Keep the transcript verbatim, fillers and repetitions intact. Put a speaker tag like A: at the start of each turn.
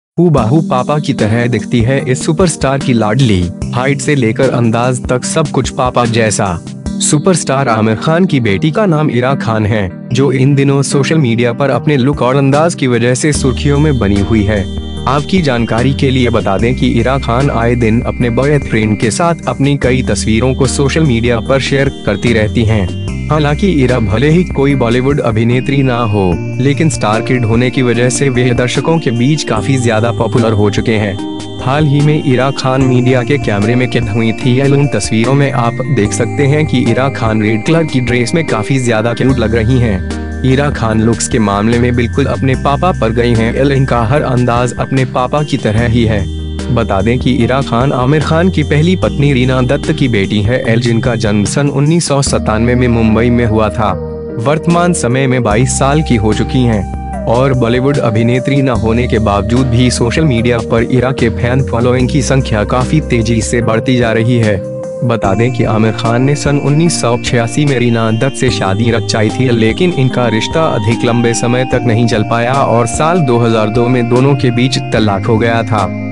A: हूबहू पापा की तरह दिखती है इस सुपरस्टार की लाडली। हाइट से लेकर अंदाज तक सब कुछ पापा जैसा। सुपरस्टार आमिर खान की बेटी का नाम इरा खान है, जो इन दिनों सोशल मीडिया पर अपने लुक और अंदाज की वजह से सुर्खियों में बनी हुई है। आपकी जानकारी के लिए बता दें कि इरा खान आए दिन अपने बॉयफ्रेंड के साथ अपनी कई तस्वीरों को सोशल मीडिया पर शेयर करती रहती हैं। हालांकि इरा भले ही कोई बॉलीवुड अभिनेत्री ना हो, लेकिन स्टार किड होने की वजह से वे दर्शकों के बीच काफी ज्यादा पॉपुलर हो चुके हैं। हाल ही में इरा खान मीडिया के कैमरे में कैद हुई थी। इन तस्वीरों में आप देख सकते हैं कि इरा खान रेड कलर की ड्रेस में काफी ज्यादा क्यूट लग रही हैं। इरा खान लुक्स के मामले में बिल्कुल अपने पापा पर गई हैं। इनका हर अंदाज अपने पापा की तरह ही है। बता दें कि इरा खान आमिर खान की पहली पत्नी रीना दत्त की बेटी है, एल जिनका जन्म सन उन्नीस सौ सत्तानवे में मुंबई में हुआ था। वर्तमान समय में बाईस साल की हो चुकी हैं और बॉलीवुड अभिनेत्री न होने के बावजूद भी सोशल मीडिया पर इरा के फैन फॉलोइंग की संख्या काफी तेजी से बढ़ती जा रही है। बता दें कि आमिर खान ने सन उन्नीस सौ छियासी में रीना दत्त से शादी रचाई थी, लेकिन इनका रिश्ता अधिक लंबे समय तक नहीं चल पाया और साल दो हज़ार दो में दोनों के बीच तलाक हो गया था।